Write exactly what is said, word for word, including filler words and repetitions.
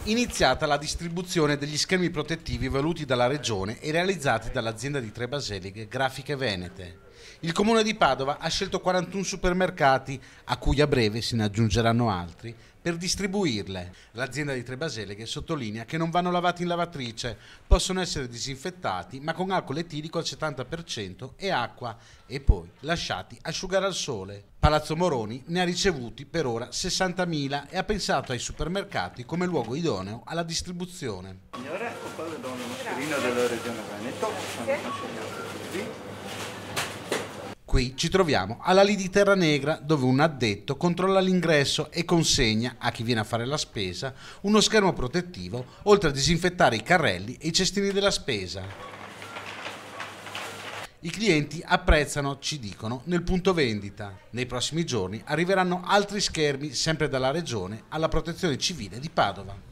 Iniziata la distribuzione degli schermi protettivi voluti dalla Regione e realizzati dall'azienda di Tre Baseleghe Grafiche Venete. Il Comune di Padova ha scelto quarantuno supermercati, a cui a breve se ne aggiungeranno altri, per distribuirle. L'azienda di Tre Baseleghe sottolinea che non vanno lavati in lavatrice, possono essere disinfettati ma con alcol etilico al settanta per cento e acqua e poi lasciati asciugare al sole. Palazzo Moroni ne ha ricevuti per ora sessantamila e ha pensato ai supermercati come luogo idoneo alla distribuzione. Signora, qua le do una mascherina della Regione Veneto, sono consegnate così. Qui ci troviamo alla Lidl di Terra Negra, dove un addetto controlla l'ingresso e consegna a chi viene a fare la spesa uno schermo protettivo, oltre a disinfettare i carrelli e i cestini della spesa. I clienti apprezzano, ci dicono, nel punto vendita. Nei prossimi giorni arriveranno altri schermi, sempre dalla Regione, alla Protezione Civile di Padova.